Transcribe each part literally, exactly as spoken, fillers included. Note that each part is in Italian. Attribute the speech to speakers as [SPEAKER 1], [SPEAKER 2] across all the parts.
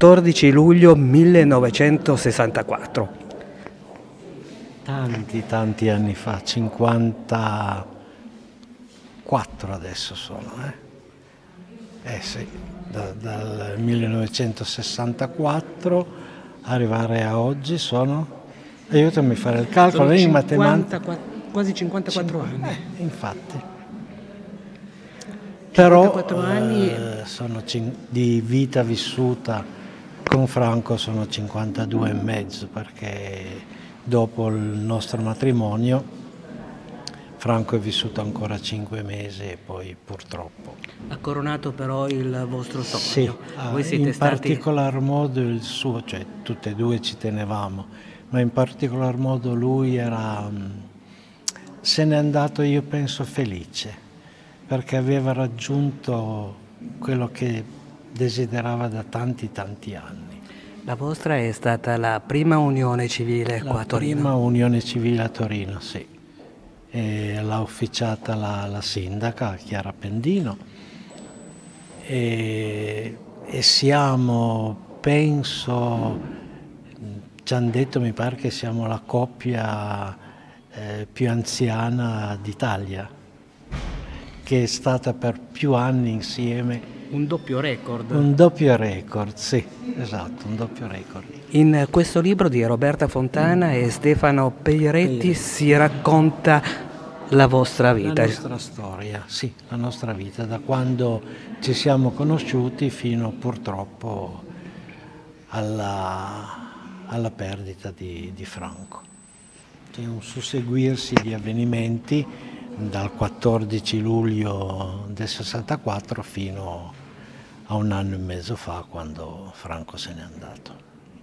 [SPEAKER 1] quattordici luglio millenovecentosessantaquattro.
[SPEAKER 2] Tanti, tanti anni fa, cinquantaquattro adesso sono, eh? Eh sì, da, dal millenovecentosessantaquattro arrivare a oggi sono, aiutami a fare il calcolo, in matematica.
[SPEAKER 1] Quasi cinquantaquattro anni.
[SPEAKER 2] Eh, infatti. Però
[SPEAKER 1] anni...
[SPEAKER 2] eh, sono di vita vissuta con Franco sono cinquantadue e mezzo, perché dopo il nostro matrimonio Franco è vissuto ancora cinque mesi e poi purtroppo.
[SPEAKER 1] Ha coronato però il vostro sogno.
[SPEAKER 2] Sì,
[SPEAKER 1] Voi siete
[SPEAKER 2] in
[SPEAKER 1] stati...
[SPEAKER 2] particolar modo il suo, cioè tutte e due ci tenevamo, ma in particolar modo lui era, se n'è andato io penso felice, perché aveva raggiunto quello che desiderava da tanti tanti anni.
[SPEAKER 1] La vostra è stata la prima unione civile
[SPEAKER 2] la
[SPEAKER 1] qua a Torino?
[SPEAKER 2] La prima unione civile a Torino, sì. E l'ha ufficiata la, la sindaca Chiara Pendino e, e siamo, penso, ci hanno detto, mi pare che siamo la coppia eh, più anziana d'Italia, che è stata per più anni insieme.
[SPEAKER 1] Un doppio record.
[SPEAKER 2] Un doppio record, sì, esatto, un doppio record.
[SPEAKER 1] In questo libro di Roberta Fontana e Stefano Peiretti si racconta la vostra vita.
[SPEAKER 2] La nostra storia, sì, la nostra vita, da quando ci siamo conosciuti fino purtroppo alla, alla perdita di, di Franco. C'è un susseguirsi di avvenimenti dal quattordici luglio del sessantaquattro fino a un anno e mezzo fa, quando Franco se n'è andato.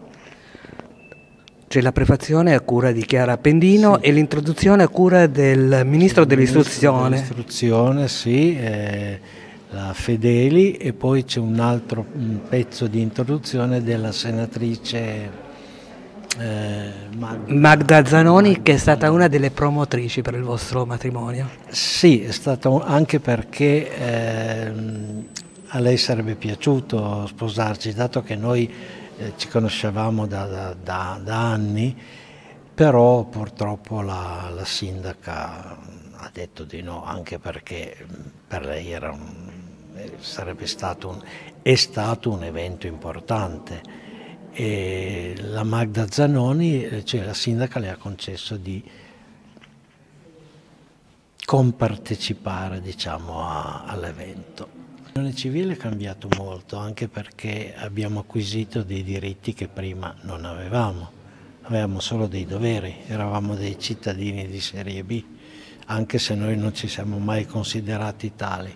[SPEAKER 1] C'è la prefazione a cura di Chiara Pendino, sì, e l'introduzione a cura del Ministro dell'Istruzione.
[SPEAKER 2] Dell'Istruzione, sì, eh, la Fedeli, e poi c'è un altro un pezzo di introduzione della senatrice eh, Magda,
[SPEAKER 1] Magda Zanoni, Magda, che è stata una delle promotrici per il vostro matrimonio.
[SPEAKER 2] Sì, è stata anche perché eh, a lei sarebbe piaciuto sposarci, dato che noi eh, ci conoscevamo da, da, da, da anni, però purtroppo la, la sindaca ha detto di no, anche perché per lei era un, sarebbe stato un, è stato un evento importante. E la Magda Zanoni, cioè la sindaca, le ha concesso di compartecipare, diciamo, all'evento. L'unione civile è cambiato molto, anche perché abbiamo acquisito dei diritti che prima non avevamo. Avevamo solo dei doveri, eravamo dei cittadini di serie B, anche se noi non ci siamo mai considerati tali.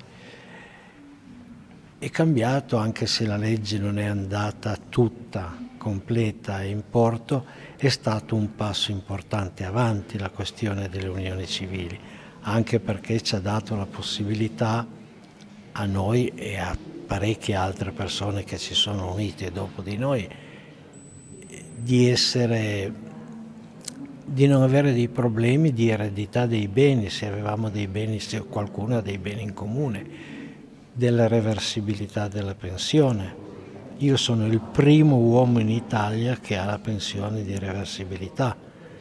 [SPEAKER 2] È cambiato, anche se la legge non è andata tutta completa e in porto, è stato un passo importante avanti la questione delle unioni civili, anche perché ci ha dato la possibilità a noi e a parecchie altre persone che si sono unite dopo di noi di essere, di non avere dei problemi di eredità dei beni, se avevamo dei beni, se qualcuno ha dei beni in comune, della reversibilità della pensione. Io sono il primo uomo in Italia che ha la pensione di reversibilità.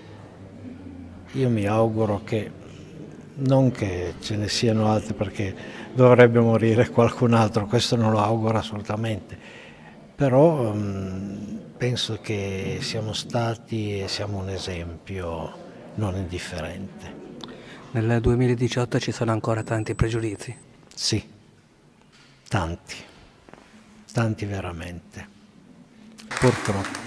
[SPEAKER 2] Io mi auguro che, non che ce ne siano altri perché dovrebbe morire qualcun altro, questo non lo auguro assolutamente, però mh, penso che siamo stati e siamo un esempio non indifferente.
[SPEAKER 1] Nel duemiladiciotto ci sono ancora tanti pregiudizi?
[SPEAKER 2] Sì, tanti. Tanti veramente, purtroppo.